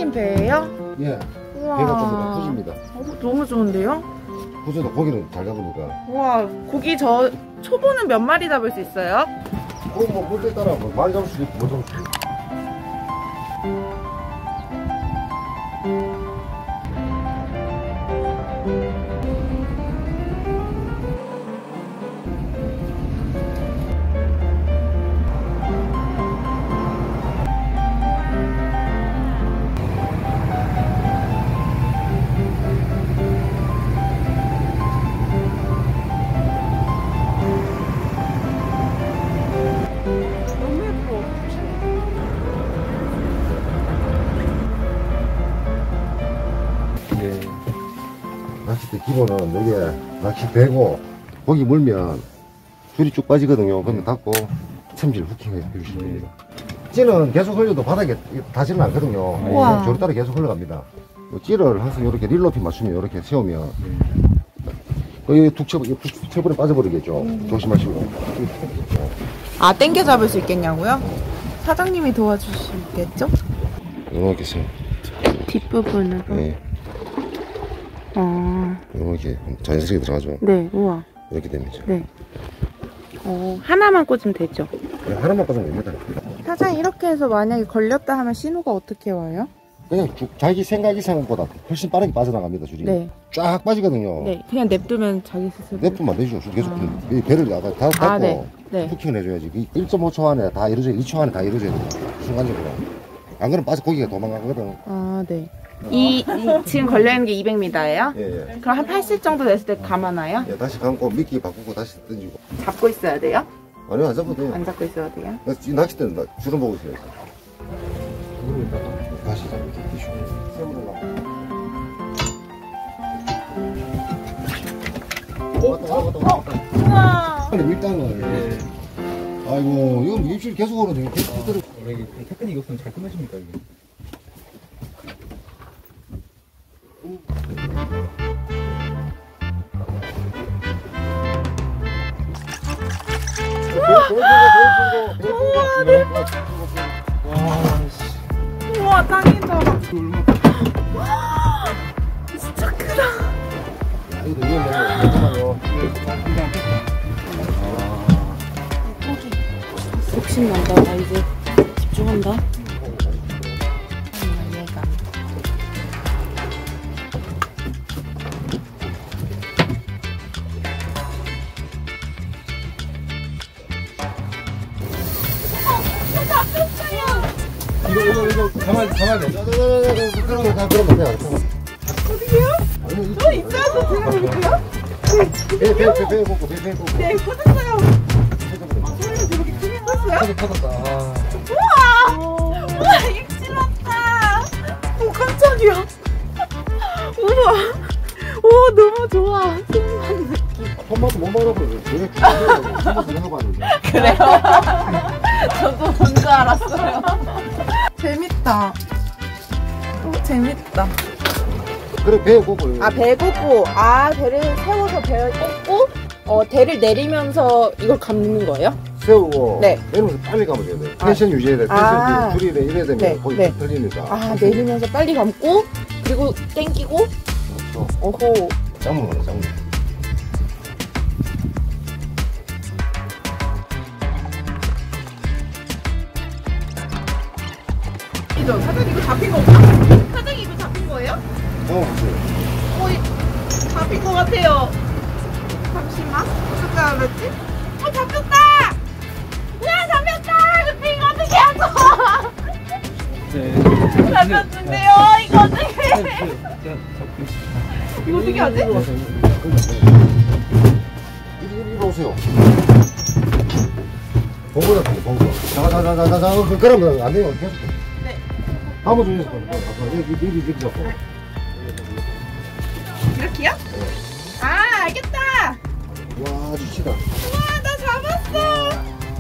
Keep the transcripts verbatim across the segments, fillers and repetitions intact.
사장님 배예요? 예. 우와. 배가 좀 부집니다. 어, 너무 좋은데요? 부져도 고기는 잘 잡으니까. 우와, 고기 저 초보는 몇 마리 잡을 수 있어요? 고기 뭐 물때 따라 뭐 많이 잡을 수도 있고 못 잡을 수도 있고. 낚싯대 기본은 여기에 낚시 대고 고기 물면 줄이 쭉 빠지거든요. 그러면 닫고 챔질 후킹해 주시면 됩니다. 찌는 계속 흘려도 바닥에 닿지는 않거든요. 조리 따라 계속 흘러갑니다. 찌를 항상 이렇게 릴 높이 맞추면 이렇게 세우면 여기 툭 쳐버, 툭 쳐버리면 빠져버리겠죠. 음. 조심하시고. 아, 당겨 잡을 수 있겠냐고요? 사장님이 도와주시겠죠? 이렇게 세요. 뒷부분으로? 네. 어. 이렇게 자연스럽게 들어가죠. 네, 우와. 이렇게 됩니다. 네. 어, 하나만 꽂으면 되죠? 네, 하나만 꽂으면 됩니다. 사장님, 이렇게 해서 만약에 걸렸다 하면 신호가 어떻게 와요? 그냥 쭉 자기 생각 이상보다 훨씬 빠르게 빠져나갑니다, 줄이. 네. 쫙 빠지거든요. 네, 그냥 냅두면 자기 스스로. 냅두면 안 되죠. 계속 아. 이 배를 아까 다 닫고 아, 네. 네. 후킹을 해줘야지. 일 점 오 초 안에 다 이루어져야 이 초 안에 다 이루어져야 돼요. 순간적으로. 안 그러면 빠져 고기가 도망가거든. 아, 네. 이, 이 지금 걸려있는 게 이백 미터예요? 예, 예. 그럼 한 팔십 정도 됐을 때 감아놔요? 예, 다시 감고 미끼 바꾸고 다시 던지고. 잡고 있어야 돼요? 아니요, 안 잡아도 돼요. 안 잡고 있어야 돼요? 이 낚싯대는 나 주름 보고 있어요. 다시 잡고 이슈. 오, 어, 어, 우와. 일단은, 아이고, 이거 입질 계속 오는데, 계속 들어. 원래 테크닉 없으면 잘 끝내십니까, 이게? 우와, 대박. 우와, 짱이다. 진짜 크다. 이거 위험해요. 욕심난다. 나 이제 집중한다. 얘가. 이거, 이거, 이거, 가만, 가만 돼. 그러면 다 그러면 돼요. 어디요? 저 있어요? 들어볼게요? 배, 배, 배, 배 보고, 배, 배 보고. 네, 꽂았어요. 아, 소리가 저렇게 크게 컸어요? 터졌, 터졌다. 아. 우와! 우와, 익질났다. 오, 깜짝이야. 우와. 오, 너무 좋아. 손만 느낌. 손맛도 못 말아버려. 제가 손맛을 하고 왔는데. 그래요? 저도 뭔줄 알았어요. 재밌다. 오, 재밌다. 그래, 배 꽂고. 아, 배 꽂고. 아, 배를 세워서 배를 꽂고, 어, 대를 내리면서 이걸 감는 거예요? 세우고. 네. 내리면서 빨리 감아야 돼. 텐션 아. 유지해야 돼. 텐션 아. 줄이 돼. 이래야 되면 네. 거의 네. 틀리니까. 아, 내리면서 빨리 감고, 그리고 땡기고. 그렇죠. 오호. 짱문 거네, 짱문. 이죠? 사장님 이거 잡힌 건가? 사장님 이거 잡힌 거예요? 어, 그치. 어, 이, 잡힌 거 같아요. 잠시만. 어떻게 알았지? 어, 잡혔다! 야, 잡혔다! 근데 이거 어떻게 하죠? 네. 잡혔는데요? 이거 어떻게 해? 이거 어떻게 하지? 이리, 이리 오세요. 번거 같은데, 번거. 자, 자, 자, 자, 자, 그러면 안 돼요. 계속. 네. 한번 주세요. 여기, 여기, 여기 잡고. 이렇게요? 아, 알겠다! 와, 주치다. 우와, 나 잡았어!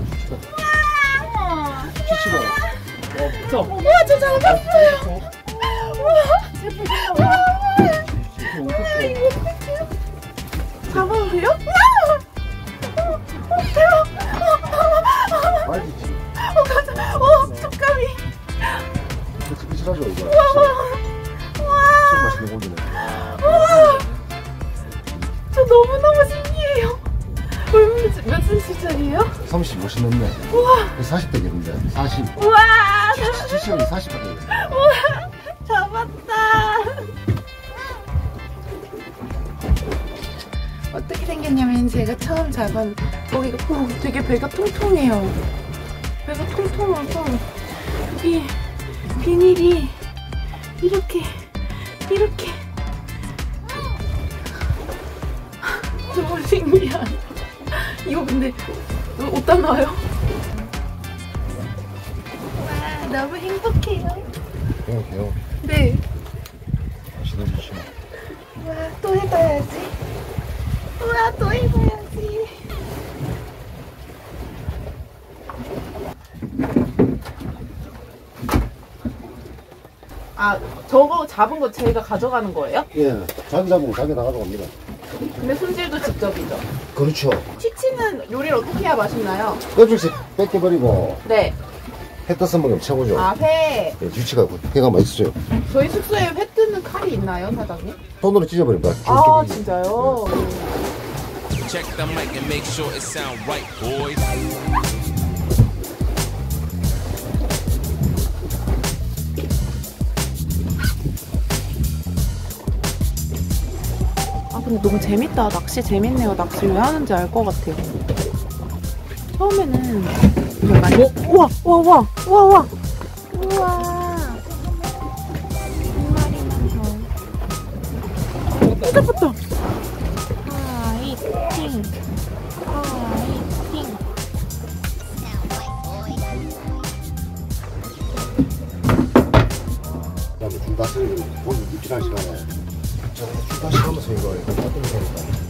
우와! 주치다. 우와, 저 잡았어요! 우와! 우와! 우와, 이거 어떡해요? 잡아도 돼요? 우와! 어, 대박! 말지지. 어, 가자! 어, 촉감이! 그치, 그치, 하죠, 이거. 우와! 삼십, 오십 넘네. 우와. 사십 되겠는데. 사십. 우와. 칠십이 사십 되겠네. 우와. 잡았다. 어떻게 생겼냐면 제가 처음 잡은 고기가 오, 되게 배가 통통해요. 배가 통통하고 여기 비닐이 이렇게 이렇게 너무 신기한. 이거 근데 어디다 놔요? 와 너무 행복해요. 행복해요. 네. 맛있는 짓이야. 와 또 해봐야지. 우와 또 해봐야지. 아 저거 잡은 거 저희가 가져가는 거예요? 예, 자기 잡으면 자기 다 가져갑니다. 근데 손질도 직접이죠. 그렇죠. 치치는 요리를 어떻게 해야 맛있나요? 껍질씩 뺏겨버리고 네. 회 떠서 먹으면 최고죠. 아 회. 예, 유치가 회가 맛있어요. 저희 숙소에 회 뜨는 칼이 있나요 사장님? 손으로 찢어버립니다. 아 진짜요? Check the mic and make sure it sound right, boys. 아 근데 너무 재밌다. 낚시 재밌네요. 낚시 왜 하는지 알 것 같아요. 처음에는 이거 많이 우와 우와 우와 우와 우와 우와 한 마리만 더. 또 잡았다. 파이팅 파이팅. 그다음에 줄다시를 고기 입질할 시간에 저거 줄다시 하면서 이거 이거 따뜻한 거니까.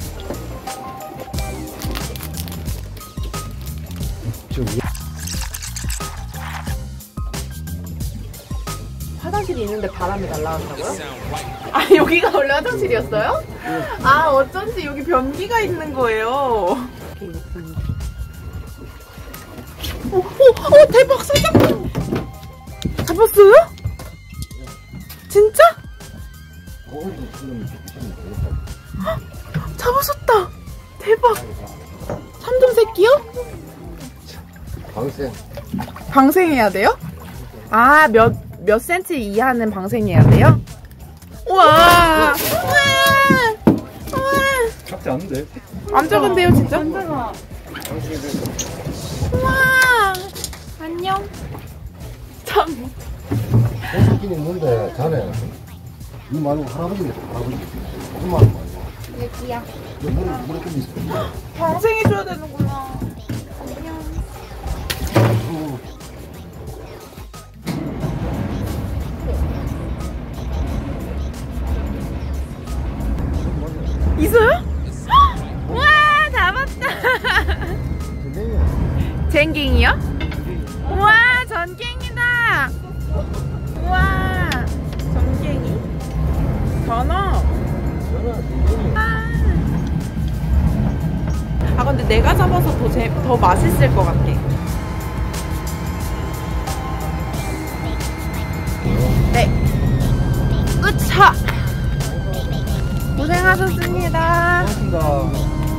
지금 이- 화장실이 있는데 바람이 날아간다고요? Sound right. 아 여기가 원래 화장실이었어요? 아 어쩐지 여기 변기가 있는 거예요. 오, 오, 오 대박 사장님 잡았어요? 진짜? 고기도 지금 드시면 되겠다. 잡으셨다. 대박. 삼종 새끼요? 방생. 방생해야 돼요? 아 몇 몇 센치 이하는 방생해야 돼요? 우와. 우와. 우와. 작지 않은데? 안 작은데요, 진짜? 안 작아. 우와. 안녕. 참. 고기는 있는데 자네 이 말고 할아버지네 할아버지. 엄마 말고. 여기야. 물에 물에 좀 있어. 방생해줘야 되는구나. 안녕. 어. 있어요? 우와 잡았다. 젠갱이요? 우와 전갱이다. 우와 전갱이 전어. 아, 아 근데 내가 잡아서 더, 재, 더 맛있을 것 같아. 네 으차 고생하셨습니다. 고맙습니다.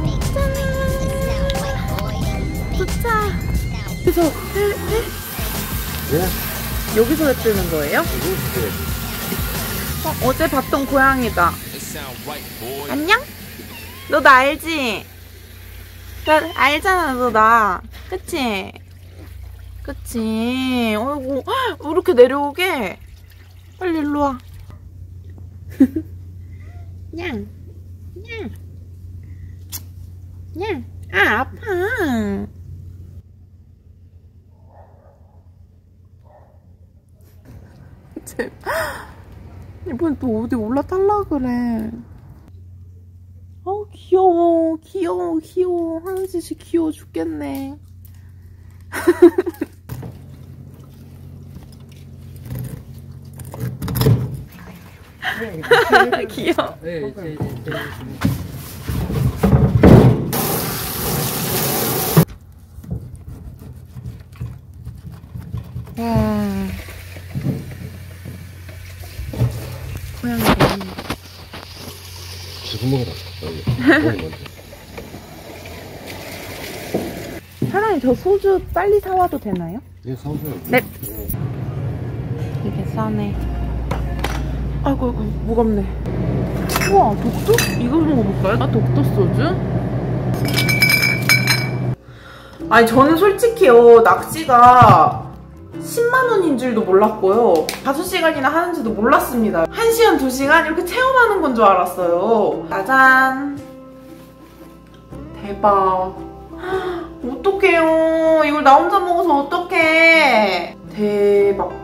도착. 그래서 회, 회? 예? 여기서 회 뜨는 거예요? 어, 어제 봤던 고양이다. It sound right, boys. 안녕? 너 나 알지? 나 알잖아 너 나. 그치? 그치? 어이구 왜 이렇게 내려오게? 빨리 일로 와. 냥 냥 냥. 아 아파. 쟤 이번엔 또 어디 올라탈라 그래. 어 귀여워 귀여워 귀여워. 하는 짓이 귀여워 죽겠네. 귀여워. 네, 이제 이제 와. 고양이 너무 지금 먹어라. 여기. 여기 먼저. 사람 사장님 저 소주 빨리 사와도 되나요? 예, 사오세요. 네. 이게 싸네. 아이고 아이고 무겁네. 우와 독도? 이거 먹어볼까요? 아, 독도 소주? 아니 저는 솔직히요 낚시가 십만 원인 줄도 몰랐고요. 다섯 시간이나 하는지도 몰랐습니다. 한 시간, 두 시간 이렇게 체험하는 건 줄 알았어요. 짜잔. 대박. 어떡해요. 이걸 나 혼자 먹어서 어떡해. 대박.